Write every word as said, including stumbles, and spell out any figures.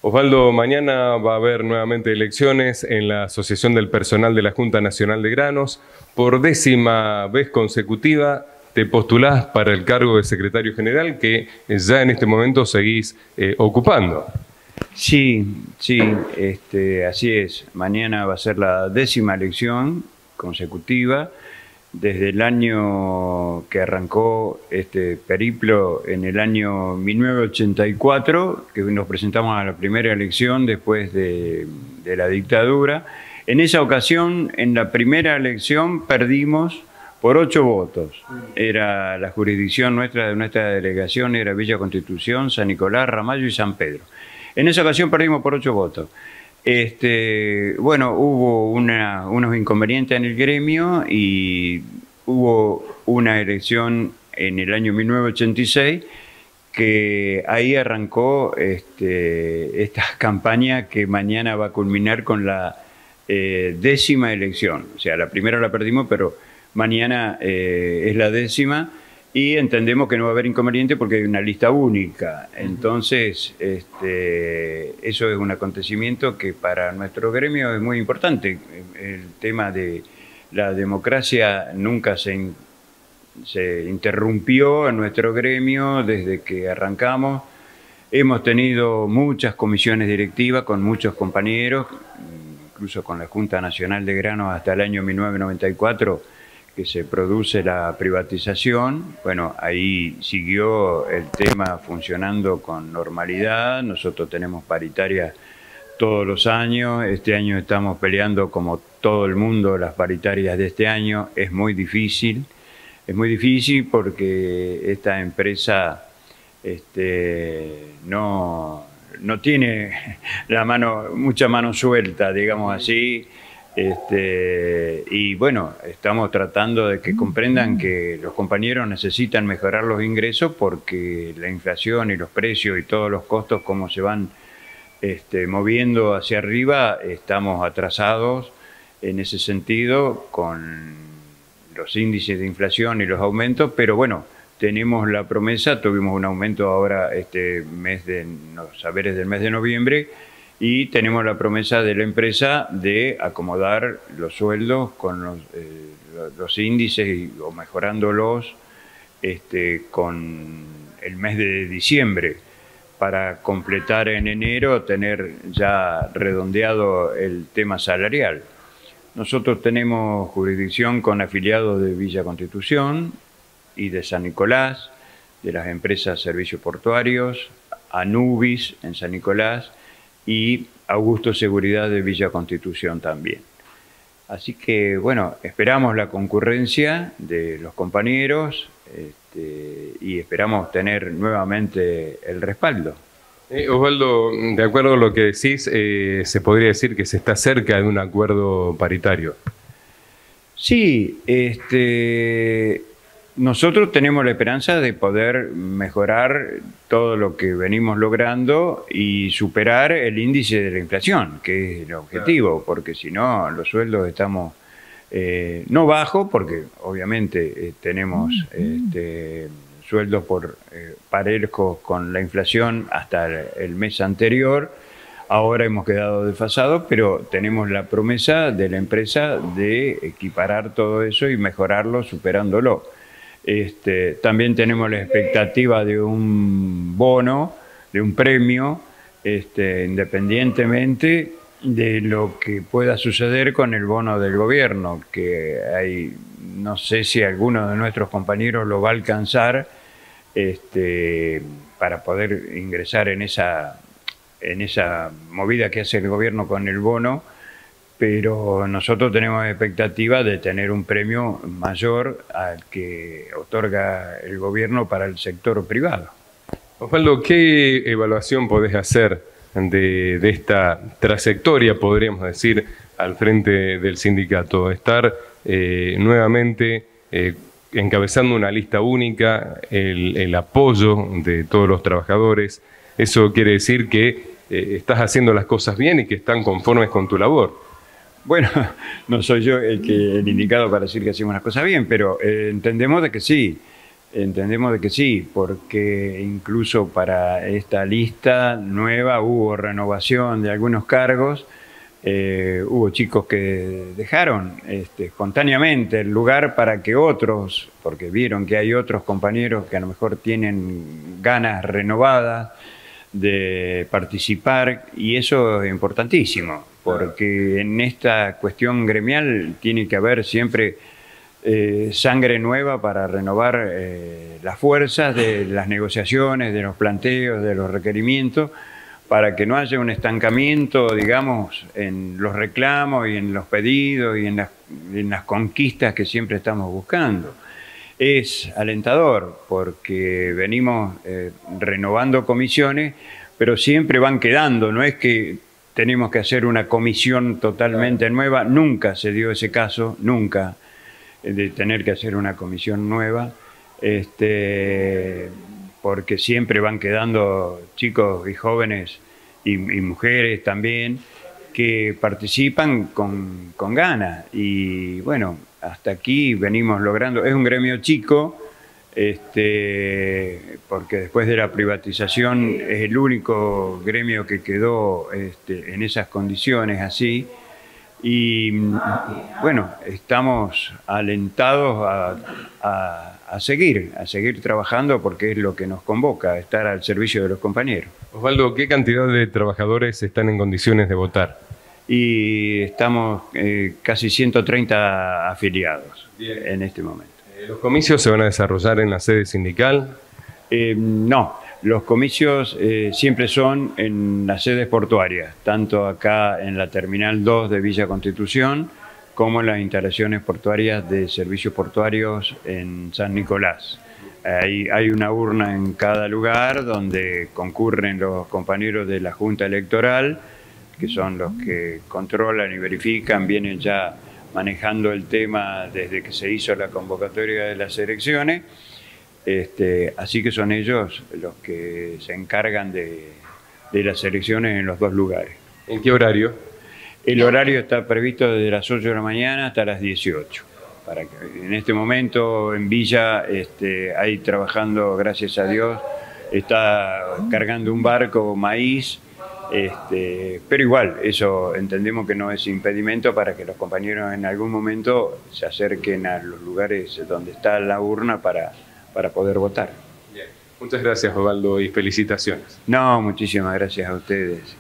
Osvaldo, mañana va a haber nuevamente elecciones en la Asociación del Personal de la Junta Nacional de Granos. Por décima vez consecutiva te postulás para el cargo de secretario general que ya en este momento seguís eh, ocupando. Sí, sí, este, así es. Mañana va a ser la décima elección consecutiva. Desde el año que arrancó este periplo, en el año mil novecientos ochenta y cuatro, que nos presentamos a la primera elección después de, de la dictadura. En esa ocasión, en la primera elección, perdimos por ocho votos. Era la jurisdicción nuestra, de nuestra delegación, era Villa Constitución, San Nicolás, Ramallo y San Pedro. En esa ocasión perdimos por ocho votos. Este, bueno, hubo una, unos inconvenientes en el gremio y hubo una elección en el año mil novecientos ochenta y seis que ahí arrancó este, esta campaña que mañana va a culminar con la eh, décima elección. O sea, la primera la perdimos, pero mañana eh, es la décima. Y entendemos que no va a haber inconveniente porque hay una lista única. Entonces, este, eso es un acontecimiento que para nuestro gremio es muy importante. El tema de la democracia nunca se, se interrumpió en nuestro gremio desde que arrancamos. Hemos tenido muchas comisiones directivas con muchos compañeros, incluso con la Junta Nacional de Granos hasta el año mil novecientos noventa y cuatro, que se produce la privatización. Bueno, ahí siguió el tema funcionando con normalidad. Nosotros tenemos paritarias todos los años. Este año estamos peleando, como todo el mundo, las paritarias de este año. Es muy difícil, es muy difícil porque esta empresa este, no, no tiene la mano, mucha mano suelta, digamos así. Este, y bueno, estamos tratando de que comprendan que los compañeros necesitan mejorar los ingresos porque la inflación y los precios y todos los costos como se van este, moviendo hacia arriba, estamos atrasados en ese sentido con los índices de inflación y los aumentos, pero bueno, tenemos la promesa, tuvimos un aumento ahora este mes de los saberes del mes de noviembre, y tenemos la promesa de la empresa de acomodar los sueldos con los, eh, los índices y, o mejorándolos este, con el mes de diciembre para completar en enero, tener ya redondeado el tema salarial. Nosotros tenemos jurisdicción con afiliados de Villa Constitución y de San Nicolás, de las empresas Servicios Portuarios, Anubis en San Nicolás, y Augusto Seguridad de Villa Constitución también. Así que, bueno, esperamos la concurrencia de los compañeros este, y esperamos tener nuevamente el respaldo. Eh, Osvaldo, de acuerdo a lo que decís, eh, se podría decir que se está cerca de un acuerdo paritario. Sí, este... nosotros tenemos la esperanza de poder mejorar todo lo que venimos logrando y superar el índice de la inflación, que es el objetivo, porque si no, los sueldos estamos eh, no bajos, porque obviamente eh, tenemos este, sueldos por eh, parejos con la inflación hasta el, el mes anterior. Ahora hemos quedado desfasados, pero tenemos la promesa de la empresa de equiparar todo eso y mejorarlo, superándolo. Este, también tenemos la expectativa de un bono, de un premio, este, independientemente de lo que pueda suceder con el bono del gobierno, que hay, no sé si alguno de nuestros compañeros lo va a alcanzar este, para poder ingresar en esa, en esa movida que hace el gobierno con el bono, pero nosotros tenemos expectativa de tener un premio mayor al que otorga el gobierno para el sector privado. Osvaldo, ¿qué evaluación podés hacer de, de esta trayectoria, podríamos decir, al frente del sindicato? Estar eh, nuevamente eh, encabezando una lista única, el, el apoyo de todos los trabajadores, eso quiere decir que eh, estás haciendo las cosas bien y que están conformes con tu labor. Bueno, no soy yo el, que, el indicado para decir que hacemos las cosas bien, pero eh, entendemos de que sí. Entendemos de que sí, porque incluso para esta lista nueva hubo renovación de algunos cargos, eh, hubo chicos que dejaron este, espontáneamente el lugar para que otros, porque vieron que hay otros compañeros que a lo mejor tienen ganas renovadas de participar, y eso es importantísimo, porque en esta cuestión gremial tiene que haber siempre Eh, sangre nueva para renovar eh, las fuerzas de las negociaciones, de los planteos, de los requerimientos, para que no haya un estancamiento, digamos, en los reclamos y en los pedidos y en las, en las conquistas que siempre estamos buscando. Es alentador porque venimos eh, renovando comisiones, pero siempre van quedando, no es que tenemos que hacer una comisión totalmente nueva, nunca se dio ese caso, nunca, de tener que hacer una comisión nueva, este, porque siempre van quedando chicos y jóvenes y, y mujeres también que participan con, con ganas. Y bueno, hasta aquí venimos logrando, es un gremio chico, este, porque después de la privatización es el único gremio que quedó este, en esas condiciones así. Y bueno, estamos alentados a, a, a seguir, a seguir trabajando porque es lo que nos convoca, a estar al servicio de los compañeros. Osvaldo, ¿qué cantidad de trabajadores están en condiciones de votar? Y estamos eh, casi ciento treinta afiliados. Bien. En este momento. ¿Los comicios se van a desarrollar en la sede sindical? Eh, no. Los comicios eh, siempre son en las sedes portuarias, tanto acá en la Terminal dos de Villa Constitución, como en las instalaciones portuarias de servicios portuarios en San Nicolás. Hay, hay una urna en cada lugar donde concurren los compañeros de la Junta Electoral, que son los que controlan y verifican, vienen ya manejando el tema desde que se hizo la convocatoria de las elecciones. Este, así que son ellos los que se encargan de, de las elecciones en los dos lugares. ¿En qué horario? El horario está previsto desde las ocho de la mañana hasta las dieciocho. Para que, en este momento en Villa este, hay trabajando, gracias a Dios, está cargando un barco maíz, este, pero igual, eso entendemos que no es impedimento para que los compañeros en algún momento se acerquen a los lugares donde está la urna para... para poder votar. Bien. Muchas gracias, Osvaldo, y felicitaciones. No, muchísimas gracias a ustedes.